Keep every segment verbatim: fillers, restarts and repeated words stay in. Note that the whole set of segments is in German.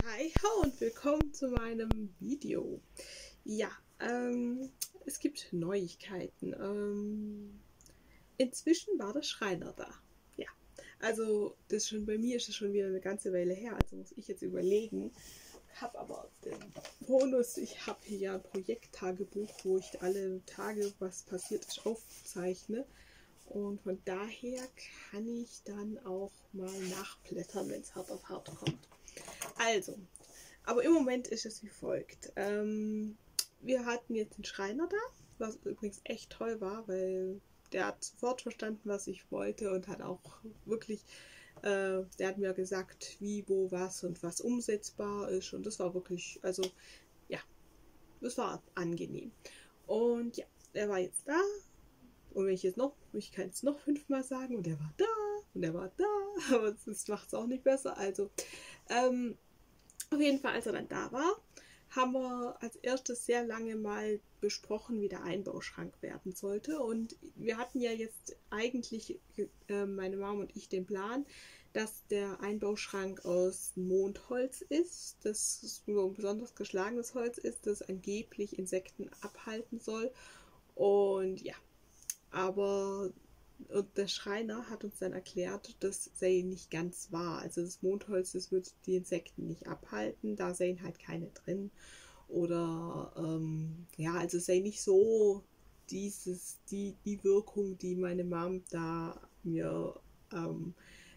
Hi ho und willkommen zu meinem Video. Ja, ähm, es gibt Neuigkeiten. Ähm, inzwischen war der Schreiner da. Ja, also das schon bei mir ist es schon wieder eine ganze Weile her, also muss ich jetzt überlegen. Ich habe aber den Bonus, ich habe hier ja ein Projekttagebuch, wo ich alle Tage, was passiert ist, aufzeichne. Und von daher kann ich dann auch mal nachblättern, wenn es hart auf hart kommt. Also, aber im Moment ist es wie folgt. Ähm, wir hatten jetzt einen Schreiner da, was übrigens echt toll war, weil der hat sofort verstanden, was ich wollte und hat auch wirklich, äh, der hat mir gesagt, wie, wo, was und was umsetzbar ist. Und das war wirklich, also ja, das war angenehm. Und ja, er war jetzt da. Und wenn ich jetzt noch, ich kann es noch fünfmal sagen, und er war da, und er war da, aber das macht es auch nicht besser. Also, ähm, auf jeden Fall, als er dann da war, haben wir als erstes sehr lange mal besprochen, wie der Einbauschrank werden sollte. Und wir hatten ja jetzt eigentlich, äh, meine Mom und ich, den Plan, dass der Einbauschrank aus Mondholz ist, das nur ein besonders geschlagenes Holz ist, das angeblich Insekten abhalten soll. Und ja, aber und der Schreiner hat uns dann erklärt, das sei nicht ganz wahr. Also das Mondholz, das wird die Insekten nicht abhalten, da seien halt keine drin. Oder ähm, ja, also es sei nicht so dieses, die, die Wirkung, die meine Mom da mir ähm,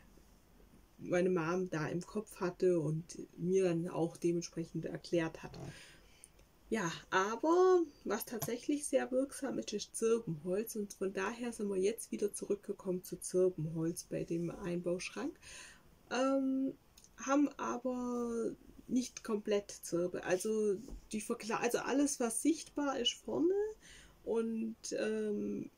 meine Mom da im Kopf hatte und mir dann auch dementsprechend erklärt hat. Ja, aber was tatsächlich sehr wirksam ist, ist Zirbenholz, und von daher sind wir jetzt wieder zurückgekommen zu Zirbenholz bei dem Einbauschrank, ähm, haben aber nicht komplett Zirbe, also die Verkle also alles, was sichtbar ist vorne, und ähm,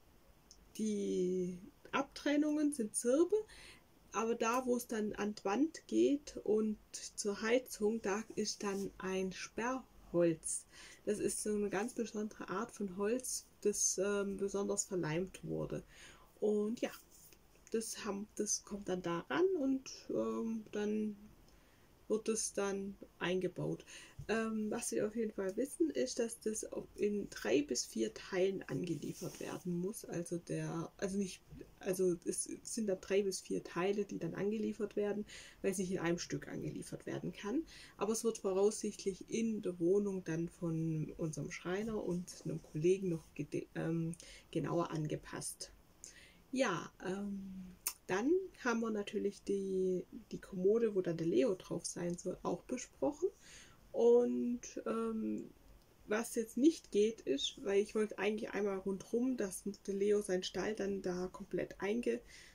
die Abtrennungen sind Zirbe, aber da, wo es dann an die Wand geht und zur Heizung, da ist dann ein Sperrholz. Das ist so eine ganz besondere Art von Holz, das ähm, besonders verleimt wurde. Und ja, das, haben, das kommt dann daran, und ähm, dann wird es dann eingebaut. Ähm, was wir auf jeden Fall wissen, ist, dass das in drei bis vier Teilen angeliefert werden muss. Also der, also nicht, also es sind da drei bis vier Teile, die dann angeliefert werden, weil es nicht in einem Stück angeliefert werden kann. Aber es wird voraussichtlich in der Wohnung dann von unserem Schreiner und einem Kollegen noch ähm, genauer angepasst. Ja, ähm, dann haben wir natürlich die, die Kommode, wo dann der Leo drauf sein soll, auch besprochen. Und ähm, was jetzt nicht geht, ist, weil ich wollte eigentlich einmal rundherum, dass der Leo seinen Stall dann da komplett einge,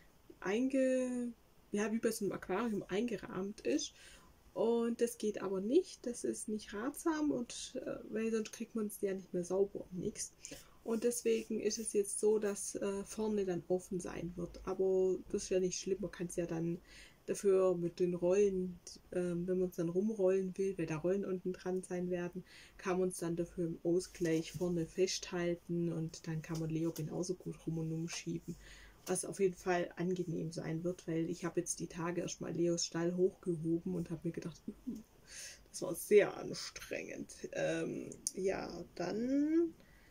einge ja, wie bei so einem Aquarium eingerahmt ist. Und das geht aber nicht, das ist nicht ratsam, und äh, weil sonst kriegt man es ja nicht mehr sauber und nichts. Und deswegen ist es jetzt so, dass äh, vorne dann offen sein wird. Aber das ist ja nicht schlimm, man kann es ja dann dafür mit den Rollen, äh, wenn man es dann rumrollen will, weil da Rollen unten dran sein werden, kann man es dann dafür im Ausgleich vorne festhalten, und dann kann man Leo genauso gut rum und umschieben. Was auf jeden Fall angenehm sein wird, weil ich habe jetzt die Tage erstmal Leos Stall hochgehoben und habe mir gedacht, das war sehr anstrengend. Ähm, ja, dann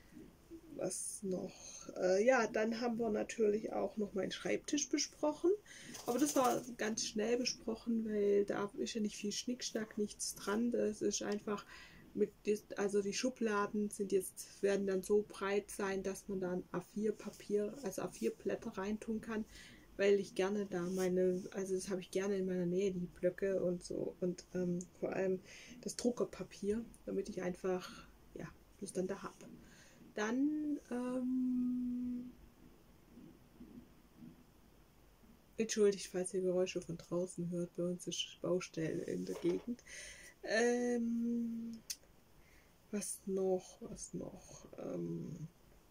was noch? Äh, ja, dann haben wir natürlich auch noch meinen Schreibtisch besprochen. Aber das war ganz schnell besprochen, weil da ist ja nicht viel Schnickschnack, nichts dran. Das ist einfach mit, also die Schubladen sind jetzt, werden dann so breit sein, dass man da ein A vier Papier, also A vier Blätter reintun kann, weil ich gerne da meine, also das habe ich gerne in meiner Nähe, die Blöcke und so, und ähm, vor allem das Druckerpapier, damit ich einfach, ja, das dann da habe. Dann, ähm, entschuldigt, falls ihr Geräusche von draußen hört, bei uns ist Baustelle in der Gegend. Ähm, was noch, was noch? Ähm,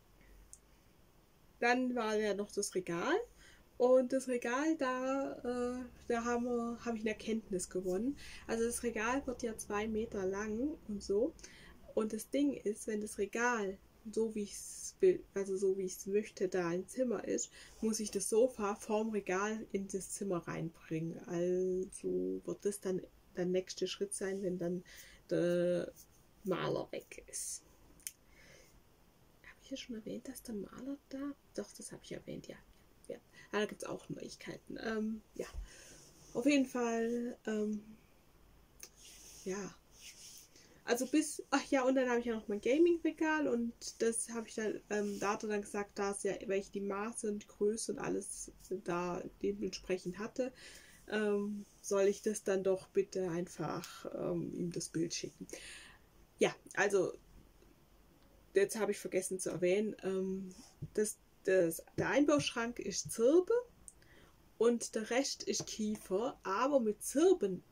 dann war ja noch das Regal. Und das Regal, da, äh, da haben wir, habe ich eine Erkenntnis gewonnen. Also das Regal wird ja zwei Meter lang und so. Und das Ding ist, wenn das Regal so wie ich es will, also so wie ich es möchte, da ein Zimmer ist, muss ich das Sofa vorm Regal in das Zimmer reinbringen. Also wird das dann der nächste Schritt sein, wenn dann der Maler weg ist. Habe ich ja schon erwähnt, dass der Maler da... Doch, das habe ich erwähnt, ja. ja. ja da gibt es auch Neuigkeiten. Ähm, ja, auf jeden Fall, ähm, ja. Also bis, ach ja, und dann habe ich ja noch mein Gaming-Regal und das habe ich dann, ähm, da hat er dann gesagt, dass ja, weil ich die Maße und Größe und alles da dementsprechend hatte, ähm, soll ich das dann doch bitte einfach ähm, ihm das Bild schicken. Ja, also, jetzt habe ich vergessen zu erwähnen, ähm, das, das, der Einbauschrank ist Zirbe und der Rest ist Kiefer, aber mit Zirben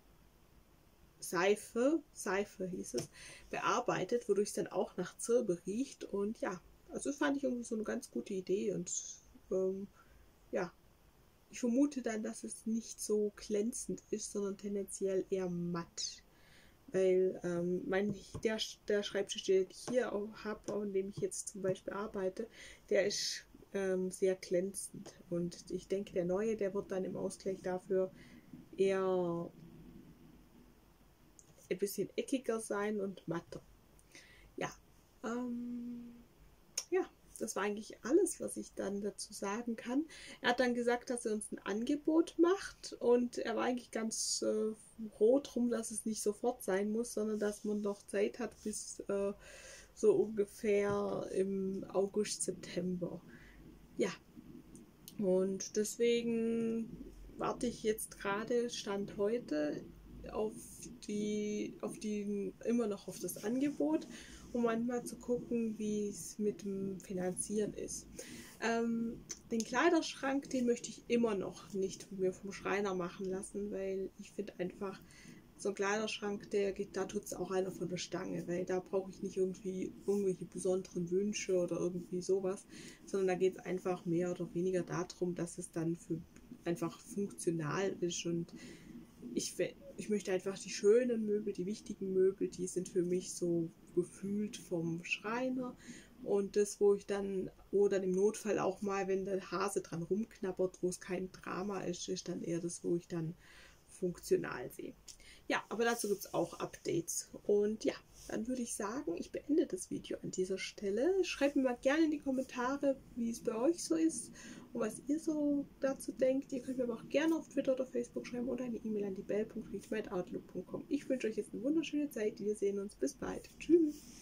Seife, Seife hieß es, bearbeitet, wodurch es dann auch nach Zirbe riecht. Und ja, also fand ich irgendwie so eine ganz gute Idee. Und ähm, ja, ich vermute dann, dass es nicht so glänzend ist, sondern tendenziell eher matt. Weil ähm, mein, der, der Schreibtisch, den ich hier habe, an dem ich jetzt zum Beispiel arbeite, der ist ähm, sehr glänzend. Und ich denke, der neue, der wird dann im Ausgleich dafür eher ein bisschen eckiger sein und matter. Ja, ähm, ja, das war eigentlich alles, was ich dann dazu sagen kann. Er hat dann gesagt, dass er uns ein Angebot macht und er war eigentlich ganz äh, froh drum, dass es nicht sofort sein muss, sondern dass man noch Zeit hat bis äh, so ungefähr im August, September. Ja, und deswegen warte ich jetzt gerade, Stand heute, auf die, auf die, immer noch auf das Angebot, um manchmal zu gucken, wie es mit dem Finanzieren ist. Ähm, den Kleiderschrank, den möchte ich immer noch nicht mir vom Schreiner machen lassen, weil ich finde einfach, so ein Kleiderschrank, der geht, da tut es auch einer von der Stange, weil da brauche ich nicht irgendwie irgendwelche besonderen Wünsche oder irgendwie sowas, sondern da geht es einfach mehr oder weniger darum, dass es dann für einfach funktional ist und ich, ich möchte einfach die schönen Möbel, die wichtigen Möbel, die sind für mich so gefühlt vom Schreiner und das, wo ich dann, oder im Notfall auch mal, wenn der Hase dran rumknabbert, wo es kein Drama ist, ist dann eher das, wo ich dann funktional sehe. Ja, aber dazu gibt es auch Updates. Und ja, dann würde ich sagen, ich beende das Video an dieser Stelle. Schreibt mir mal gerne in die Kommentare, wie es bei euch so ist und was ihr so dazu denkt. Ihr könnt mir aber auch gerne auf Twitter oder Facebook schreiben oder eine E-Mail an die bell punkt readme at outlook punkt com. Ich wünsche euch jetzt eine wunderschöne Zeit. Wir sehen uns. Bis bald. Tschüss.